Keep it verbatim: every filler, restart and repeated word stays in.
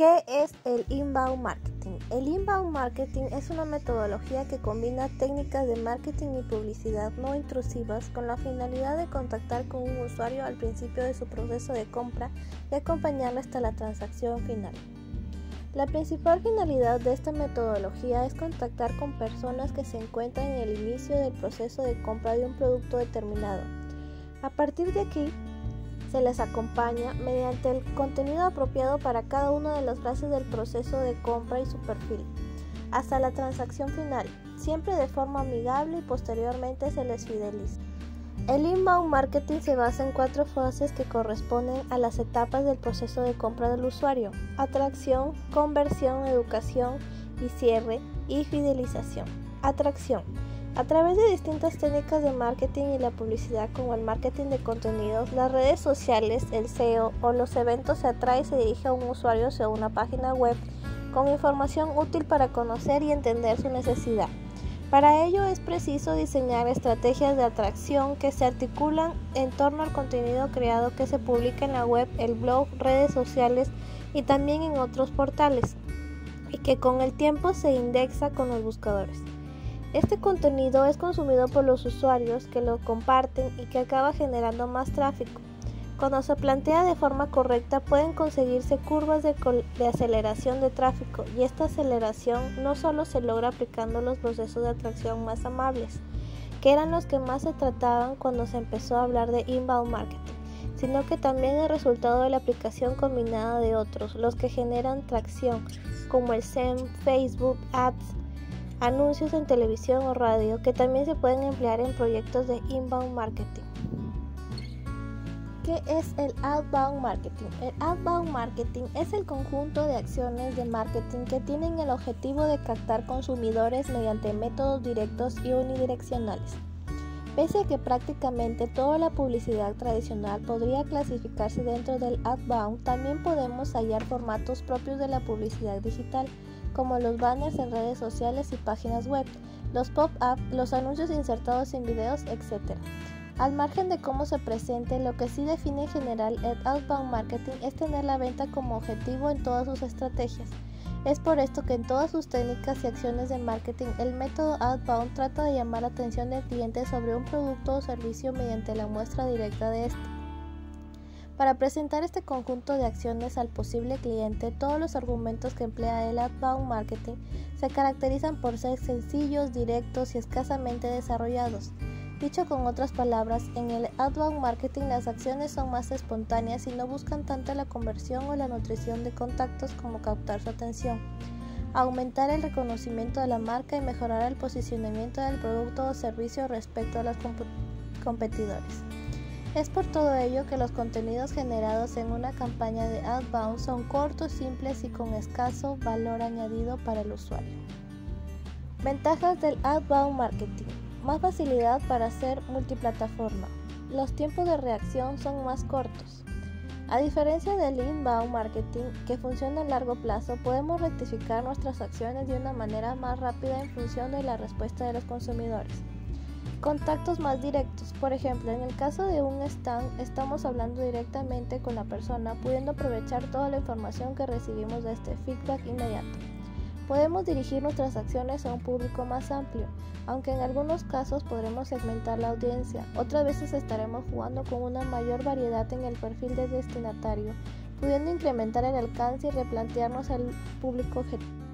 ¿Qué es el inbound marketing? El inbound marketing es una metodología que combina técnicas de marketing y publicidad no intrusivas con la finalidad de contactar con un usuario al principio de su proceso de compra y acompañarlo hasta la transacción final. La principal finalidad de esta metodología es contactar con personas que se encuentran en el inicio del proceso de compra de un producto determinado. A partir de aquí, se les acompaña mediante el contenido apropiado para cada una de las fases del proceso de compra y su perfil, hasta la transacción final, siempre de forma amigable y posteriormente se les fideliza. El inbound marketing se basa en cuatro fases que corresponden a las etapas del proceso de compra del usuario: atracción, conversión, educación y cierre y fidelización. Atracción. A través de distintas técnicas de marketing y la publicidad como el marketing de contenidos, las redes sociales, el S E O o los eventos, se atrae y se dirige a un usuario hacia una página web con información útil para conocer y entender su necesidad. Para ello es preciso diseñar estrategias de atracción que se articulan en torno al contenido creado que se publica en la web, el blog, redes sociales y también en otros portales, y que con el tiempo se indexa con los buscadores. Este contenido es consumido por los usuarios que lo comparten y que acaba generando más tráfico. Cuando se plantea de forma correcta, pueden conseguirse curvas de, de aceleración de tráfico, y esta aceleración no solo se logra aplicando los procesos de atracción más amables, que eran los que más se trataban cuando se empezó a hablar de inbound marketing, sino que también el resultado de la aplicación combinada de otros, los que generan tracción, como el S E M, Facebook, Ads, anuncios en televisión o radio, que también se pueden emplear en proyectos de inbound marketing. ¿Qué es el outbound marketing? El outbound marketing es el conjunto de acciones de marketing que tienen el objetivo de captar consumidores mediante métodos directos y unidireccionales. Pese a que prácticamente toda la publicidad tradicional podría clasificarse dentro del outbound, también podemos hallar formatos propios de la publicidad digital, como los banners en redes sociales y páginas web, los pop-up, los anuncios insertados en videos, etcétera. Al margen de cómo se presente, lo que sí define en general el outbound marketing es tener la venta como objetivo en todas sus estrategias. Es por esto que en todas sus técnicas y acciones de marketing, el método outbound trata de llamar la atención del cliente sobre un producto o servicio mediante la muestra directa de este. Para presentar este conjunto de acciones al posible cliente, todos los argumentos que emplea el outbound marketing se caracterizan por ser sencillos, directos y escasamente desarrollados. Dicho con otras palabras, en el outbound marketing las acciones son más espontáneas y no buscan tanto la conversión o la nutrición de contactos como captar su atención, aumentar el reconocimiento de la marca y mejorar el posicionamiento del producto o servicio respecto a los comp- competidores. Es por todo ello que los contenidos generados en una campaña de outbound son cortos, simples y con escaso valor añadido para el usuario. Ventajas del outbound marketing: más facilidad para hacer multiplataforma. Los tiempos de reacción son más cortos. A diferencia del inbound marketing, que funciona a largo plazo, podemos rectificar nuestras acciones de una manera más rápida en función de la respuesta de los consumidores. Contactos más directos. Por ejemplo, en el caso de un stand, estamos hablando directamente con la persona, pudiendo aprovechar toda la información que recibimos de este feedback inmediato. Podemos dirigir nuestras acciones a un público más amplio, aunque en algunos casos podremos segmentar la audiencia. Otras veces estaremos jugando con una mayor variedad en el perfil del destinatario, pudiendo incrementar el alcance y replantearnos el público objetivo.